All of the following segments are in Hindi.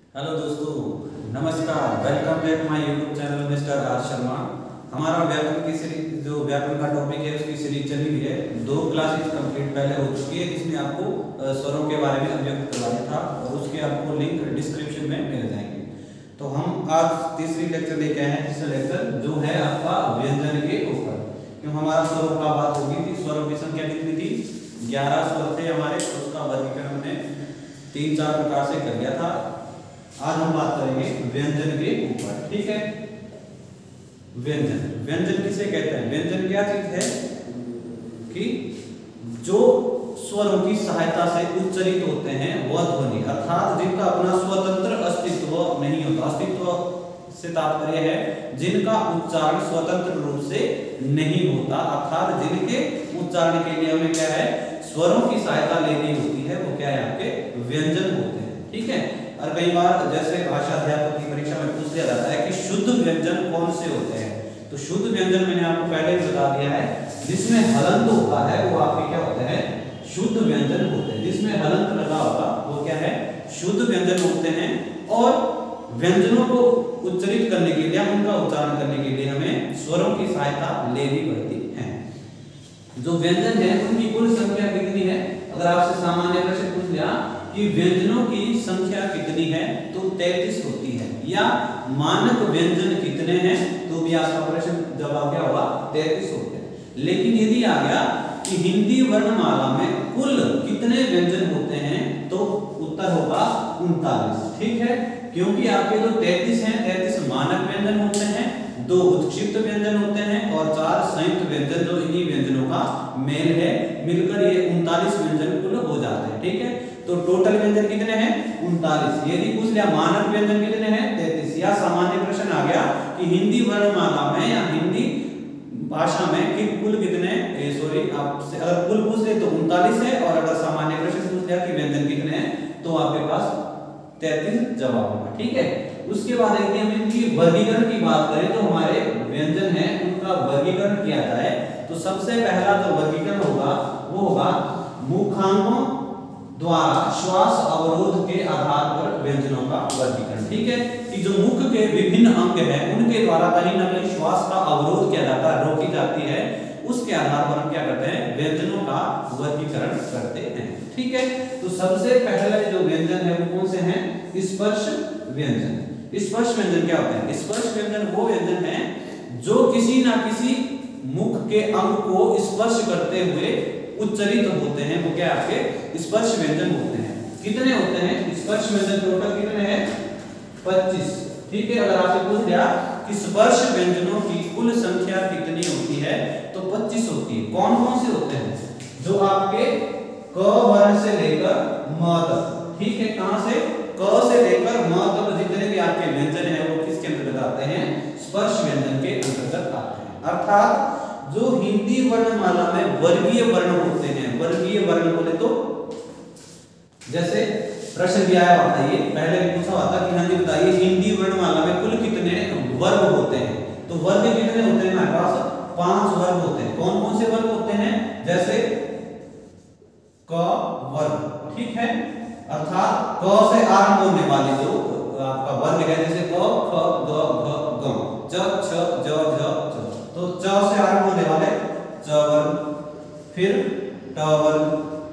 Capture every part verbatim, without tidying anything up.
हेलो दोस्तों, नमस्कार। Welcome back my YouTube channel mister R Sharma. हमारा व्याकरण की सीरीज, जो व्याकरण का टॉपिक है उसकी सीरीज चली हुई है। दो क्लासेस कंप्लीट पहले हो चुकी है, जिसमें आपको स्वरों के बारे में अवगत करवाया था और उसके आपको लिंक डिस्क्रिप्शन में मिल जाएंगे। तो हम आज तीसरी लेक्चर लेके आए हैं। तीसरा लेक्चर जो है आपका व्यंजन के ऊपर, क्यों हमारा स्वरों का बात होगी थी। स्वरों की संख्या कितनी थी? ग्यारह स्वर थे हमारे। उसका वर्गीकरण हमने तीन चार प्रकार से कर लिया था। आज हम बात करेंगे व्यंजन के ऊपर, ठीक है। व्यंजन व्यंजन किसे कहते हैं? व्यंजन क्या चीज है कि जो स्वरों की सहायता से उच्चारित होते हैं वह ध्वनि, अर्थात जिनका अपना स्वतंत्र अस्तित्व नहीं होता। अस्तित्व से तात्पर्य है जिनका उच्चारण स्वतंत्र रूप से नहीं होता, अर्थात जिनके उच्चारण के लिए हमें क्या है, स्वरों की सहायता लेनी होती है, वो क्या है, आपके व्यंजन होते हैं, ठीक है। और कई बार जैसे भाषा अध्यापक की परीक्षा में पूछ लिया जाता है कि शुद्ध व्यंजन कौन से होते हैं, तो शुद्ध व्यंजन मैंने आपको पहले ही बता दिया है, जिसमें हलंत होता है वो आपके क्या होते हैं, शुद्ध व्यंजन होते हैं। जिसमें हलंत लगा होगा वो क्या है, शुद्ध व्यंजन होते हैं। और व्यंजनों को उच्चारित करने के लिए, उनका उच्चारण करने के लिए हमें स्वरों की सहायता लेनी पड़ती है। जो व्यंजन है उनकी कुल संख्या कितनी है? अगर आपसे सामान्य प्रश्न पूछ लिया कि व्यंजनों की संख्या कितनी है, तो तैंतीस होती है। या मानक व्यंजन कितने हैं, तो भी आपका प्रश्न जवाब क्या होगा, तैंतीस होते हैं। लेकिन यदि आ गया कि हिंदी वर्णमाला में कुल कितने व्यंजन होते हैं, तो उत्तर होगा उनतालीस, ठीक है। क्योंकि आपके जो तैंतीस हैं, तैंतीस मानक व्यंजन होते हैं, दो उत्क्षिप्त व्यंजन होते हैं और चार संयुक्त व्यंजन, जो इन्हीं व्यंजनों का मेल है, मिलकर ये उनतालीस व्यंजन कुल हो जाते हैं, ठीक है। तो टोटल व्यंजन कितने हैं? उनतालीस। यदि पूछ लिया मानक व्यंजन कितने हैं? तैंतीस। या सामान्य प्रश्न आ गया कि हिंदी वर्णमाला में या हिंदी भाषा में कि कुल कितने, सॉरी आपसे अगर कुल पूछ ले तो उनतालीस है, और अगर सामान्य प्रश्न पूछ लिया कि व्यंजन कितने हैं, तो आपके पास तैंतीस जवाब होगा, ठीक है। उसके बाद यदि हम इनकी वर्गीकरण की बात करें, तो हमारे व्यंजन है उनका वर्गीकरण किया जाए, तो सबसे पहला जो वर्गीकरण होगा वो होगा मुखांगों द्वारा श्वास अवरोध के आधार पर व्यंजनों का वर्गीकरण, ठीक है। कि जो मुख के विभिन्न अंग हैं उनके द्वारा कहीं ना कहीं श्वास का अवरोध किया जाता है, रोकी जाती है, उसके आधार पर हम क्या करते हैं, व्यंजनों का वर्गीकरण करते हैं, ठीक है। तो सबसे पहले जो व्यंजन है वो कौन से हैं? स्पर्श व्यंजन। स्पर्श व्यंजन क्या होते हैं? स्पर्श व्यंजन वो व्यंजन है जो किसी ना किसी मुख के अंग को स्पर्श करते हुए उच्चारित होते हैं, वो क्या आपके स्पर्श व्यंजन होते हैं। कितने होते हैं स्पर्श व्यंजन? टोटल कितने हैं? पच्चीस, ठीक है। अगर आपसे पूछ लिया कि स्पर्श व्यंजनों की कुल संख्या कितनी होती है, तो पच्चीस होती है। कौन कौन से होते हैं? जो आपके क वर्ण से लेकर म तक, ठीक है। कहां से? क से लेकर म तक जितने भी आपके व्यंजन हैं वो किसके अंतर्गत आते हैं? स्पर्श व्यंजन के अंतर्गत आते हैं। अर्थात जो हिंदी वर्णमाला में वर्गीय वर्ण होते हैं, वर्गीय वर्ण बोले तो जैसे प्रश्न दिया है, बताइए, पहले भी पूछा हुआ था कि हाँ जी बताइए हिंदी वर्णमाला में कुल कितने वर्ग होते हैं, तो वर्ग कितने होते हैं? हमारे पास पांच वर्ग होते हैं। कौन कौन से वर्ग होते हैं? जैसे क वर्ग, ठीक है। अर्थात क से आरंभ होने वाले जो आपका वर्ग है, जैसे क, ख, ग, घ, ग, च, छ, ज, झ, च, तो च से आरंभ होने वाले च वर्ग, फिर ट वर्ग,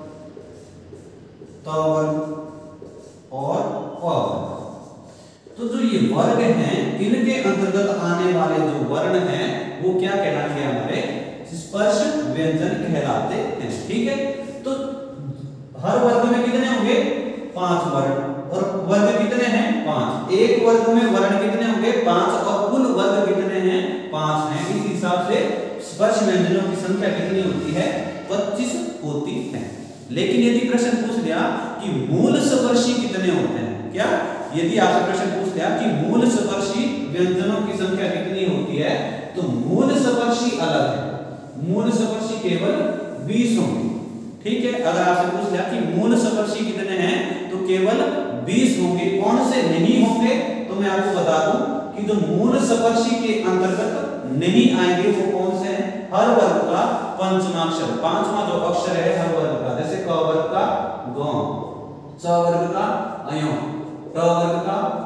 त वर्ग और प वर्ग। तो जो ये वर्ग हैं, इनके अंतर्गत आने वाले जो वर्ण हैं वो क्या कहलाएंगे? हमारे स्पर्श व्यंजन कहलाते हैं, ठीक है। तो हर वर्ग में कितने होंगे? पांच वर्ण। और वर्ग कितने हैं? पांच। एक वर्ग में वर्ण कितने होंगे? पांच। और कुल वर्ग कितने हैं? पांच हैं। इस हिसाब से स्पर्श व्यंजनों की संख्या कितनी होती है? पच्चीस होती है। लेकिन यदि प्रश्न पूछ लिया कि मूल स्पर्शी कितने होते हैं, क्या यदि आपसे प्रश्न पूछ लिया कि मूल स्पर्शी व्यंजनों की संख्या कितनी होती है, तो मूल स्पर्शी अलग है, मूल स्पर्शी केवल बीस होंगे, ठीक है। अगर आपसे पूछ लिया कि मूल स्पर्शी कितने हैं, तो केवल बीस होंगे। कौन से नहीं होंगे? तो मैं आपको बता दूं कि जो मूल स्पर्शी के अंतर्गत नहीं आएंगे वो कौन से हैं? हर वर्ग का पंचमाक्षर, पांचवा जो अक्षर है हर वर्ग का, जैसे क वर्ग का ग, च वर्ग का अयो, ट वर्ग का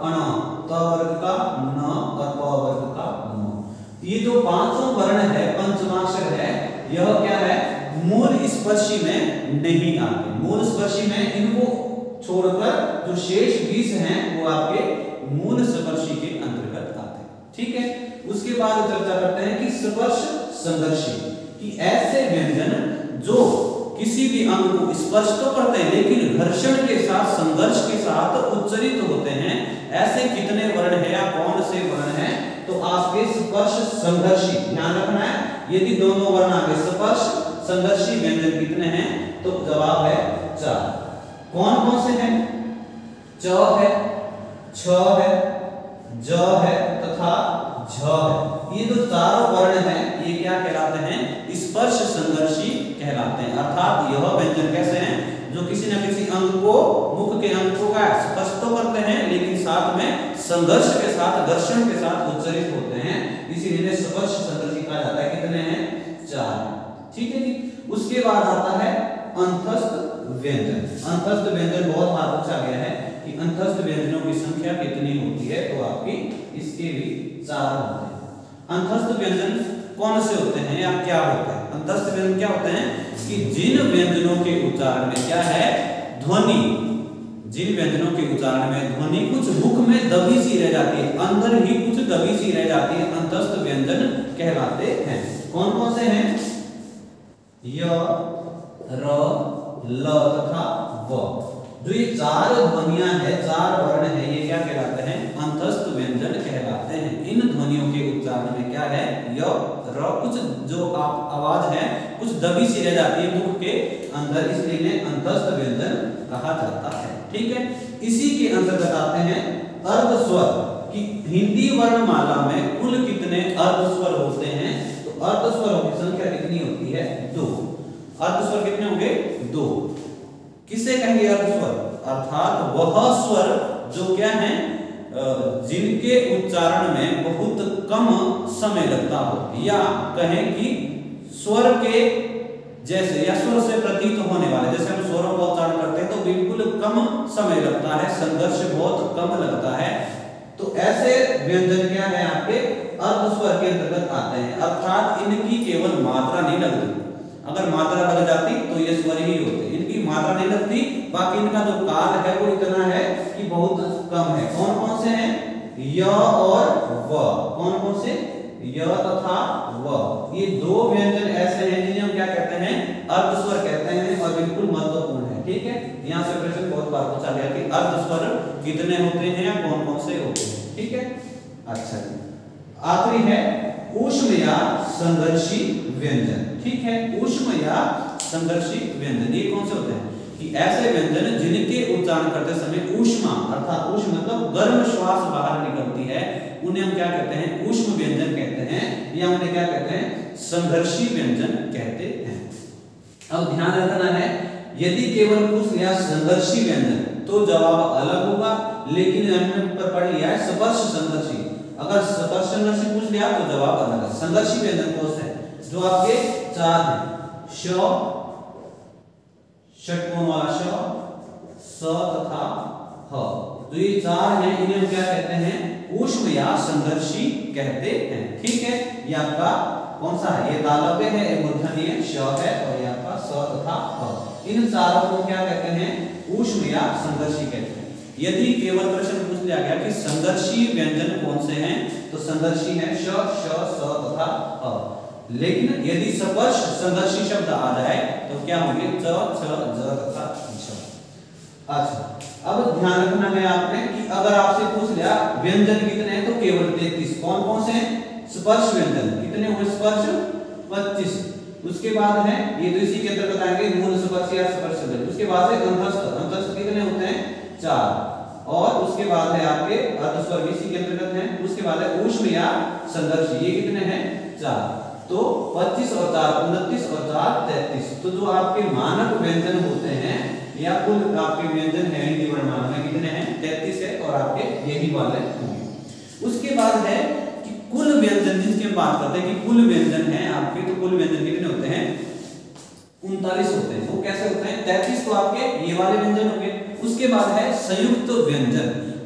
अण, त वर्ग का न और प वर्ग का म। ये जो पांचों वर्ण है, पंचमाक्षर है, यह क्या है, मूल स्पर्शी में नहीं आते। मूल स्पर्शी में इनको छोड़कर जो शेष बीस हैं वो आपके मूल स्पर्शी के अंतर्गत आते हैं। ठीक है, उसके बाद चर्चा करते हैं कि स्पर्श संघर्षी, कि ऐसे व्यंजन जो किसी भी अंग को स्पर्श तो करते हैं लेकिन घर्षण के साथ, संघर्ष के साथ उच्चरित होते हैं, ऐसे कितने वर्ण हैं या कौन से वर्ण हैं, तो आपके स्पर्श संघर्षी ध्यान रखना है। यदि दोनों वर्ण आगे स्पर्श संघर्षी व्यंजन कितने हैं, तो जवाब है चार। कौन कौन से हैं, च है, छ है, ज है तथा झ है। ये जो चारों वर्ण हैं ये क्या कहलाते हैं, स्पर्श संघर्षी कहलाते हैं। अर्थात यह व्यंजन कैसे हैं, जो किसी न किसी अंग को, मुख के अंग को का स्पर्श तो करते हैं लेकिन साथ में संघर्ष के साथ, घर्षण के साथ उच्चरित होते हैं, इसीलिए स्पर्श संघर्षी कहा जाता है। कितने हैं, चार। ठीक है जी। उसके बाद आता है अंतस्थ व्यंजन। अंतस्थ व्यंजन बहुत बार पूछा गया है कि अंतस्थ व्यंजनों की संख्या कितनी होती है, तो आपकी इसके भी चार होते हैं। अंतस्थ व्यंजन कौन से होते हैं या क्या होता है, अंतस्थ व्यंजन क्या होते हैं कि जिन व्यंजनों के उच्चारण में क्या है, ध्वनि, जिन व्यंजनों के उच्चारण में ध्वनि कुछ मुख में दबी सी रह जाती है, अंदर ही कुछ दबी सी रह जाती है, अंतस्थ व्यंजन कहलाते हैं। कौन कौन से हैं, य, र, ल तथा व। जो ये चार ध्वनियां हैं, चार वर्ण हैं, ये क्या कहलाते हैं, अंतस्थ व्यंजन कहलाते हैं। इन ध्वनियों के उच्चारण में क्या है, य, र, कुछ जो आप आवाज है कुछ दबी सी रह जाती है मुख के अंदर, इसलिए इन्हें अंतस्थ व्यंजन कहा जाता है। ठीक है, इसी के अंतर्गत आते हैं अर्ध स्वर, कि हिंदी वर्णमाला में कुल कितने अर्ध स्वर होते हैं, तो अर्ध स्वरों की संख्या कितनी होती है, दो। अर्ध स्वर कितने होंगे, दो। किसे कहेंगे अर्ध स्वर, अर्थात वह स्वर जो क्या है, जिनके उच्चारण में बहुत कम समय लगता हो, या कहें कि स्वर के जैसे या स्वर से प्रतीत होने वाले, जैसे हम स्वरों का उच्चारण करते हैं तो बिल्कुल कम समय लगता है, संघर्ष बहुत कम लगता है, तो ऐसे व्यंजन क्या है आपके अर्ध स्वर के अंतर्गत आते हैं। अर्थात इनकी केवल मात्रा नहीं लगती, अगर मात्रा लग जाती तो ये स्वर ही होते, इनकी मात्रा नहीं लगती, बाकी इनका जो काल है वो इतना है कि बहुत कम है। कौन कौन से हैं, य और व। कौन कौन से, य तथा व। ये दो व्यंजन ऐसे हैं जिन्हें हम क्या कहते हैं, अर्ध स्वर कहते हैं, और बिल्कुल महत्वपूर्ण है। ठीक है, यहाँ से प्रश्न बहुत बार पूछा गया कि अर्ध स्वर कितने होते हैं या कौन कौन से होते हैं। ठीक है, अच्छा जी। आखिरी है ऊष्म या संघर्षी व्यंजन। ठीक है, ऊष्म या संघर्षी व्यंजन ये कौन से होते हैं, कि ऐसे व्यंजन जिनके उच्चारण करते समय ऊष्मा, अर्थात ऊष्म मतलब गर्म श्वास बाहर निकलती है, उन्हें हम क्या कहते हैं, ऊष्म व्यंजन कहते हैं, या उन्हें क्या कहते हैं, संघर्षी व्यंजन कहते हैं। अब ध्यान रखना है, यदि केवल पूछ लिया संघर्षी व्यंजन तो जवाब अलग होगा, लेकिन हमने ऊपर पढ़ लिया है स्पर्श संघर्षी, अगर स्पर्श संघर्षी पूछ लिया तो जवाब अलग है। संघर्षी व्यंजन कौन से हैं, जो आपके चार हैं, श, षटकोण वाला श, स तथा ह। तो ये चार हैं, इन्हें हम क्या कहते हैं, ऊष्म या संघर्षी कहते हैं। ठीक है, ये आपका कौन सा है, ये तालव्य है, ये मूर्धन्य श है, और ये आपका स तथा ह। इन चारों को क्या कहते हैं, ऊष्म या संघर्षी कहते हैं। यदि केवल प्रश्न पूछ लिया गया कि संघर्षी व्यंजन कौन से हैं, तो संघर्षी है श, श, स तथा ह। लेकिन यदि स्पर्श संघर्षी शब्द आ जाए तो क्या होंगे, च, छ, ज तथा झ। अच्छा, अब ध्यान रखना है आपने कि अगर आपसे पूछ लिया व्यंजन कितने हैं, तो केवल तैंतीस। कौन कौन से हैं, स्पर्श व्यंजन कितने हुए, स्पर्श पच्चीस। उसके बाद है ये तो इसी के अंतर्गत आएंगे, मूल स्पर्श या स्पर्श व्यंजन। उसके बाद है अंतस्थ, अंतस्थ कितने होते हैं, चार। और उसके बाद है आपके अर्ध स्वर भी इसी के अंतर्गत हैं। उसके बाद है ऊष्म या संघर्षी, ये कितने हैं, चार। तो पच्चीस और चार उनतीस और चार तैंतीस। तो जो आपके मानक व्यंजन होते हैं या कुल आपके व्यंजन है हिंदी वर्णमाला में कितने हैं, तैंतीस है, और आपके यही वाले होंगे। उसके बाद है कि कुल व्यंजन, जिसकी हम बात करते हैं कि कुल व्यंजन है आपके, तो कुल व्यंजन कितने होते हैं, उनतालीस होते हैं। वो कैसे होते हैं, तैंतीस तो आपके ये वाले व्यंजन होंगे। उसके बाद है संयुक्त व्यंजन,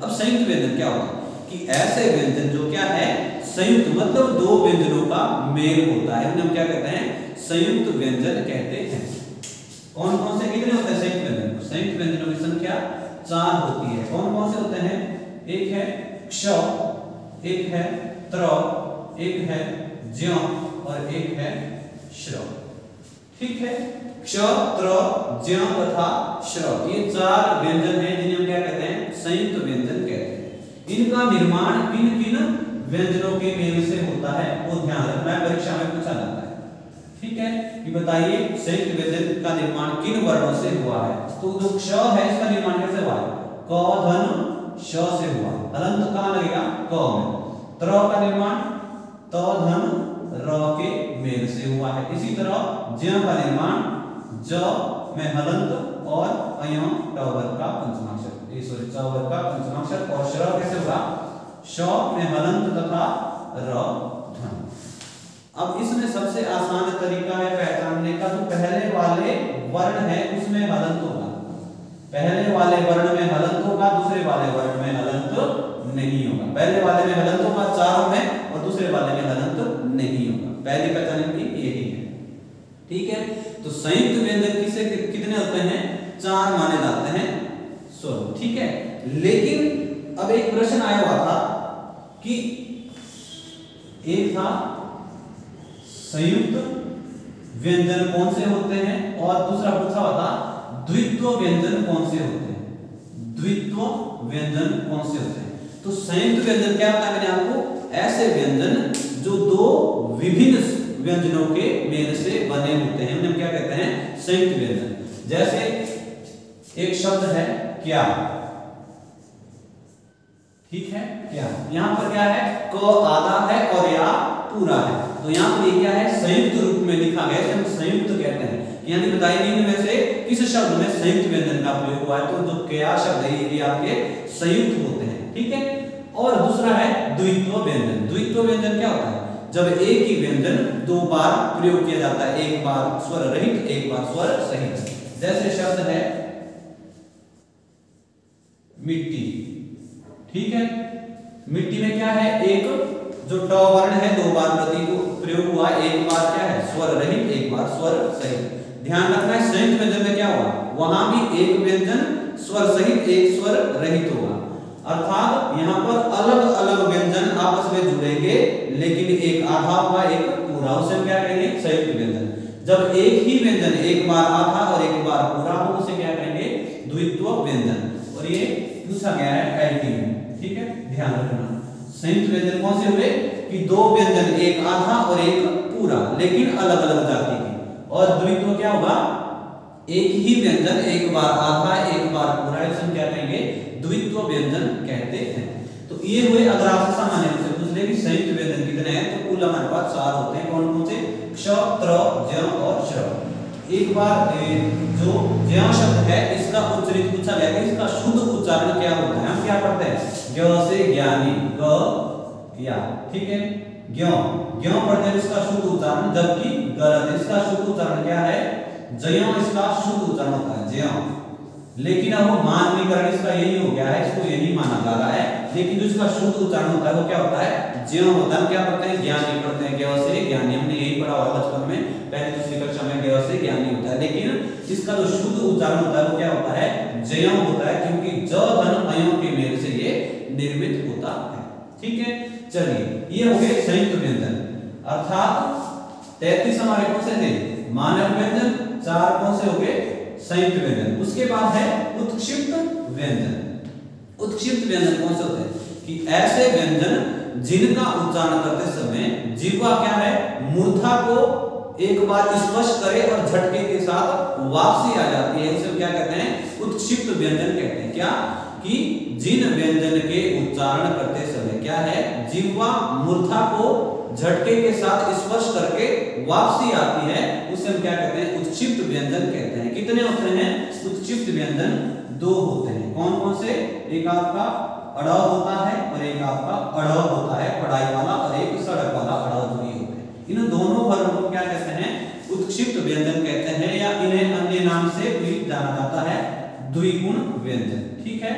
अब संयुक्त व्यंजन क्या होता है कि ऐसे व्यंजन जो क्या है संयुक्त मतलब दो व्यंजनों का मेल होता है, उन्हें हम क्या कहते हैं संयुक्त व्यंजन कहते हैं। कौन कौन से कितने होते हैं संयुक्त व्यंजन? संयुक्त व्यंजनों की संख्या चार होती है। कौन कौन से होते हैं? एक है क्ष, एक है त्र, एक है ज्य और एक है श्र। ठीक है, क्ष, त्र, ज्य तथा श्र ये चार व्यंजन हैं जिन्हें हम क्या कहते हैं संयुक्त व्यंजन कहते हैं। इनका निर्माण किन किन व्यंजनों के मेल से होता है वो ध्यान रखना है, परीक्षा में पूछा जाता है। ठीक है, ये बताइए संयुक्त व्यंजन का निर्माण किन वर्णों से हुआ है? तो जो क्ष है इसका निर्माण कैसे हुआ है? क धन श से हुआ। हलंत कहां लगेगा? क में। त्र का निर्माण त धन र के मेल से हुआ है। इसी तरह ज्य का निर्माण ज में हलंत और अय ट वर्ग का पंचमाक्षर, ये सॉरी च वर्ग का पंचमाक्षर। और श्र कैसे होगा? श में हलंत तथा र धन। अब इसमें सबसे आसान तरीका है पहचानने का, तो पहले वाले वर्ण है उसमें हलंत होगा, पहले वाले वर्ण में हलंत होगा, दूसरे वाले वर्ण में हलंत नहीं होगा। पहले वाले में हलंत होगा चारों में और दूसरे वाले में हलंत नहीं होगा। पहली पहचान की यही है। ठीक है, तो संयुक्त व्यंजन किसे कितने होते हैं? चार माने जाते हैं स्वरूप। ठीक है, लेकिन अब एक प्रश्न आया हुआ था कि एक था संयुक्त व्यंजन कौन से होते हैं और दूसरा पूछा हुआ था द्वित्व व्यंजन कौन से होते हैं। द्वित्व व्यंजन कौन से होते हैं? तो संयुक्त व्यंजन क्या होता है? मैंने आपको ऐसे व्यंजन जो दो विभिन्न व्यंजनों के मेल से बने होते हैं उन्हें क्या कहते हैं? संयुक्त व्यंजन। जैसे एक शब्द है क्या, ठीक है, क्या यहां पर क्या है? क आधा है और या पूरा है, तो यहां पर ये क्या है? संयुक्त रूप में लिखा गया है, हम संयुक्त कहते हैं। यानी बताइए निम्न में से किस शब्द में संयुक्त व्यंजन का प्रयोग हुआ है? तो जो क्या शब्द है ये आपके संयुक्त होते हैं। ठीक है, और दूसरा है द्वित्व व्यंजन। द्वित्व व्यंजन क्या होता है? जब एक ही व्यंजन दो बार प्रयोग किया जाता है, एक बार स्वर रहित एक बार स्वर सहित। जैसे शब्द है मिट्टी। ठीक है, मिट्टी में क्या है? एक जो ट वर्ण है दो बार प्रति को प्रयोग हुआ, एक बार क्या है? स्वर रहित एक बार स्वर सहित। ध्यान रखना है संयुक्त व्यंजन में क्या हुआ? वहां भी एक व्यंजन स्वर सहित एक स्वर रहित होगा, अर्थात यहाँ पर अलग अलग व्यंजन आपस में जुड़ेंगे लेकिन एक आधा होगा एक पूरा, उसे हम क्या कहेंगे? संयुक्त व्यंजन। जब एक ही व्यंजन एक बार आधा और एक बार पूरा हो उसे क्या कहेंगे? द्वित्व व्यंजन। और ये पूछा गया है एलटी में। ठीक है, ध्यान रखना संयुक्त व्यंजन कौन से हुए कि दो व्यंजन एक आधा और एक पूरा लेकिन अलग अलग जाति के। और द्वित्व क्या होगा? एक ही व्यंजन एक बार आधा एक बार पूरा, इसे हम क्या कहेंगे? द्वित्व व्यंजन कहते हैं। तो ये हुए, अगर आपसे सामान्य रूप से पूछ ले कि संयुक्त व्यंजन कितने हैं तो कुल हमारे पास चार होते हैं। कौन कौन से? क्ष, त्र, ज्य और श्र। एक बार जो ज्य शब्द है इसका उच्चारण पूछा गया कि इसका शुद्ध उच्चारण क्या होता है? हम क्या पढ़ते हैं? ज्ञ से ज्ञानी, ग या, ठीक है, ज्ञ ज्ञ पढ़ते हैं इसका शुद्ध उच्चारण, जबकि गलत इसका शुद्ध उच्चारण क्या है? जय इसका शुद्ध उच्चारण होता है जय। लेकिन अब माननीकरण इसका यही हो गया है, इसको यही माना जा रहा है, लेकिन जो इसका शुद्ध उच्चारण होता है वो क्या होता है? ज्य होता है। क्या पढ़ते हैं? ज्ञानी पढ़ते हैं, ज्ञ से ज्ञानी, हमने यही पढ़ा हुआ बचपन में पहले दूसरी कक्षा में, ज्ञ से ज्ञानी होता है। लेकिन इसका जो शुद्ध उच्चारण होता है वो क्या होता है? जय होता है, क्योंकि ज धन अयों के मेल से ये निर्मित होता है। ठीक है, चलिए ये हो गए संयुक्त व्यंजन, अर्थात तैंतीस हमारे कौन से थे? मानक व्यंजन। चार कौन से हो गए? संयुक्त व्यंजन। उसके बाद है उत्क्षिप्त व्यंजन। उत्क्षिप्त व्यंजन कौन से होते हैं? कि ऐसे व्यंजन जिनका उच्चारण करते समय जिह्वा क्या है? मूर्धा को एक बार स्पर्श करे और झटके के साथ वापसी आ जाती है, उसे क्या कहते हैं? उत्क्षिप्त व्यंजन कहते हैं। क्या कि जिन व्यंजन के उच्चारण करते समय क्या है? जिह्वा मूर्धा को झटके के साथ स्पर्श करके वापसी आती है, उसे हम क्या कहते हैं? उत्क्षिप्त व्यंजन कहते हैं। कितने होते हैं उत्क्षिप्त व्यंजन? दो होते हैं। कौन कौन से? एक आपका अड़ होता है और एक आपका अड़ होता है, पढ़ाई वाला, और एक सड़क वाला अड़ जो ये होते हैं। इन दोनों वर्णों को क्या कहते हैं? उत्क्षिप्त व्यंजन कहते हैं, या इन्हें अन्य नाम से भी जाना जाता है द्विगुण व्यंजन। ठीक है,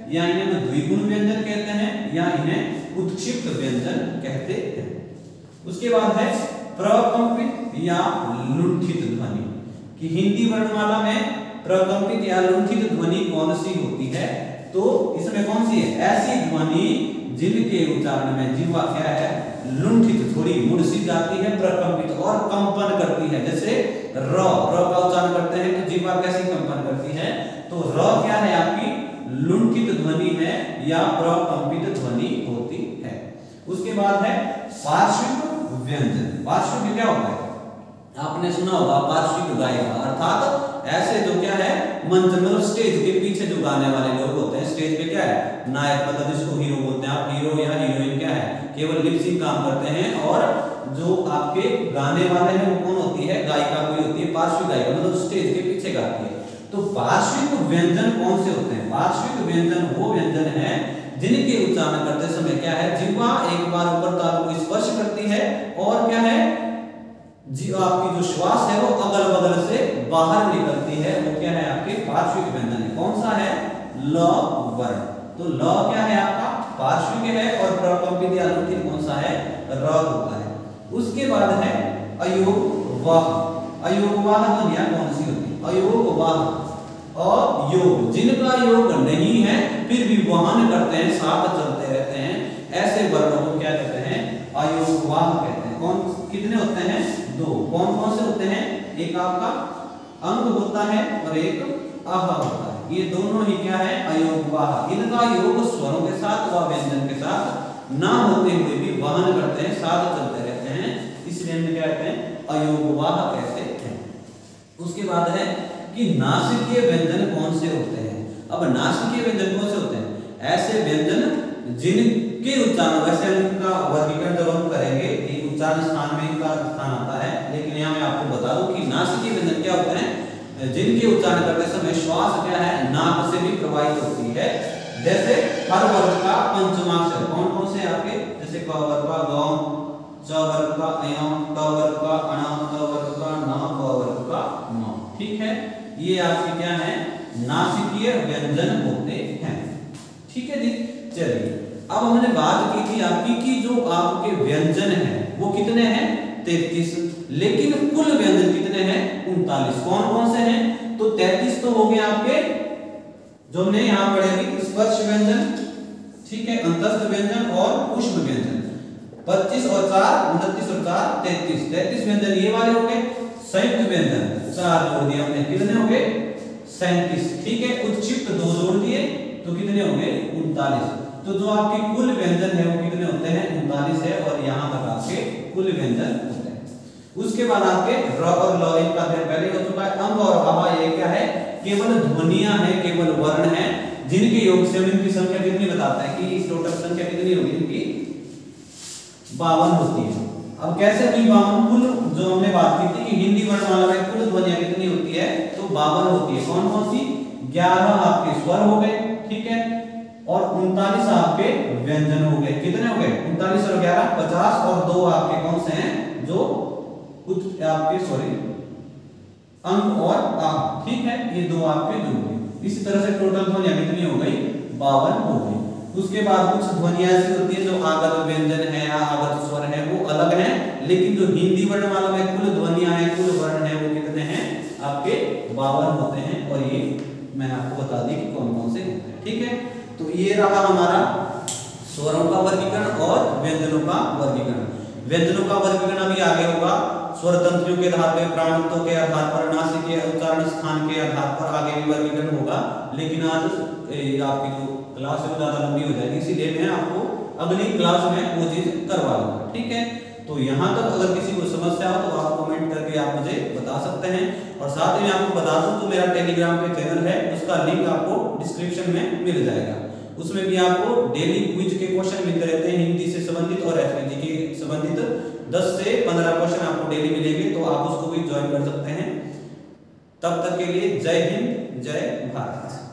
या इन्हें द्विगुण व्यंजन कहते हैं या इन्हें उत्क्षिप्त व्यंजन कहते हैं। उसके बाद है प्रकंपित या लुंठित ध्वनि, कि हिंदी वर्णमाला में प्रकंपित या लुंठित ध्वनि कौन सी होती है, तो इसमें कौन सी है, ऐसी ध्वनि जिनके उच्चारण में जीवा क्या है, लुंठित, थोड़ी मुड़ सी जाती है, प्रकंपित और कंपन करती है। जैसे र र का उच्चारण करते हैं तो जीवा कैसी कंपन करती है, तो र क्या है आपकी लुंठित ध्वनि है या प्रकंपित ध्वनि होती है। उसके बाद है पार्श्विक व्यंजन। पार्श्विक क्या होता है, आपने सुना होगा पार्श्विक गायिका, अर्थात ऐसे जो क्या है मंच मतलब स्टेज के पीछे जो गाने वाले लोग होते हैं, स्टेज पे क्या है नायक, मतलब जिसको हीरो बोलते हैं आप, हीरो या हीरोइन क्या है केवल लिपसिंग काम करते हैं, और जो आपके गाने वाले हैं वो कौन होती है, गायिका कोई होती है पार्श्विक गायिका, मतलब स्टेज के पीछे गाती है। तो पार्श्विक व्यंजन कौन से होते हैं, पार्श्विक व्यंजन वो व्यंजन है जिनके उच्चारण करते समय क्या है, जिह्वा एक बार ऊपर तालु को स्पर्श करती है और क्या है जी आपकी जो श्वास है वो अगल बगल से बाहर निकलती है, वो क्या है आपके पार्श्विक व्यंजन है। कौन सा है, ल वर्ण। तो ल क्या है आपका पार्श्विक है, और प्रकंपित या लुंठित कौन सा है, र होता है। उसके बाद है अयोगवाह। अयोगवाह ध्वनियां कौन सी होती है, अयोगवाह और योग, जिनका योग नहीं है फिर भी वहन करते हैं, साथ चलते रहते हैं, ऐसे वर्णों को क्या कहते हैं, अयोगवाह कहते हैं। कौन कितने होते हैं, दो। कौन कौन से होते हैं, एक आपका अंग होता है और एक आह होता है, ये दोनों ही क्या है अयोगवाह। इनका योग स्वरों के साथ व व्यंजन के साथ ना होते हुए भी वहन करते हैं, साथ चलते रहते हैं, इसलिए हम क्या कहते हैं अयोगवाह कहते हैं। उसके बाद है कि नासिकीय व्यंजन कौन से होते हैं। अब नासिकीय व्यंजन कौन से होते हैं, ऐसे व्यंजन जिनके उच्चारण, वैसे उनका वर्गीकरण जब हम करेंगे उच्चारण स्थान में इनका स्थान आता है, लेकिन यहाँ मैं आपको बता दूं कि नासिकीय व्यंजन क्या होते हैं, जिनके उच्चारण करते समय श्वास क्या है नाक से भी प्रवाहित होती है। जैसे हर वर्ग का पंचमाक्षर कौन कौन से आपके, जैसे क वर्ग का ग, च वर्ग का अय, ट वर्ग का अण, त वर्ग का न, प वर्ग का म। ठीक है, ये आपके क्या है नासिकीय व्यंजन होते हैं। ठीक है जी, चलिए अब हमने बात की थी आपकी कि जो आपके व्यंजन है वो कितने हैं, तैंतीस, लेकिन कुल व्यंजन कितने हैं, उनतालीस। कौन कौन से हैं, तो तैंतीस तो हो गए आपके जो हमने यहाँ पढ़े थे, स्पर्श व्यंजन, ठीक है, अंतस्थ व्यंजन और ऊष्म व्यंजन। पच्चीस और चार उनतीस और चार तैंतीस, तैंतीस व्यंजन ये वाले हो गए। संयुक्त व्यंजन चार जोड़ दिए हमने, कितने हो गए सैंतीस। ठीक है, उत्क्षिप्त दो जोड़ दिए तो कितने हो गए उनतालीस। तो जो आपके कुल व्यंजन है वो कितने होते हैं, उनतालीस है, और यहाँ तक आपके कुल व्यंजन होते हैं। उसके बाद आपके र और ल इनका अध्ययन पहले हो चुका है। अंग और आहा ये क्या है, केवल ध्वनियां हैं, केवल वर्ण हैं, जिनके योग से हम इनकी संख्या कितनी बताते हैं कि टोटल संख्या कितनी होगी इनकी, बावन होती है। अब कैसे हुई बावन, कुल जो हमने बात की थी कि हिंदी वर्णमाला में कुल ध्वनियां कितनी होती है, तो बावन होती है। कौन कौन सी, ग्यारह आपके स्वर हो गए, ठीक है, और उनतालीस आपके व्यंजन हो गए। कितने हो गए, उनतालीस और ग्यारह पचास, और दो आपके कौन से हैं जो उच्च आपके सॉरी अंग और आ, ठीक है, ये दो आपके जुड़ गए। इसी तरह से टोटल ध्वनियां कितनी हो गई, बावन हो गई। उसके बाद कुछ ध्वनियां ऐसी होती है जो आगत व्यंजन है या आगत स्वर है वो अलग है, लेकिन जो हिंदी वर्णमाला में कुल ध्वनियां हैं, कुल वर्ण है वो कितने हैं आपके बावन होते हैं। और ये मैंने आपको बता दी कि कौन कौन से होते हैं। ठीक है, तो ये रहा हमारा स्वरों का वर्गीकरण और व्यंजनों का वर्गीकरण। व्यंजनों का वर्गीकरण अभी आगे होगा, स्वर तंत्रियों के आधार पर, प्राणांतों के आधार पर, नासिकीय उच्चारण स्थान के आधार पर आगे भी वर्गीकरण होगा। लेकिन आज आपकी जो क्लास है वो ज्यादा लंबी हो जाएगी, इसीलिए मैं आपको अगली क्लास में वो चीज करवा लूंगा। ठीक है, तो यहाँ तक अगर किसी को समस्या हो तो आप कमेंट करके आप मुझे बता सकते हैं। और साथ ही आपको बता दूं तो मेरा टेलीग्राम पे चैनल है, उसका लिंक आपको डिस्क्रिप्शन में मिल जाएगा। उसमें भी आपको डेली क्विज के क्वेश्चन मिलते रहते हैं, हिंदी से संबंधित और एचपीजी के संबंधित दस से पंद्रह क्वेश्चन आपको डेली मिलेंगे, तो आप उसको भी ज्वाइन कर सकते हैं। तब तक के लिए जय हिंद, जय भारत।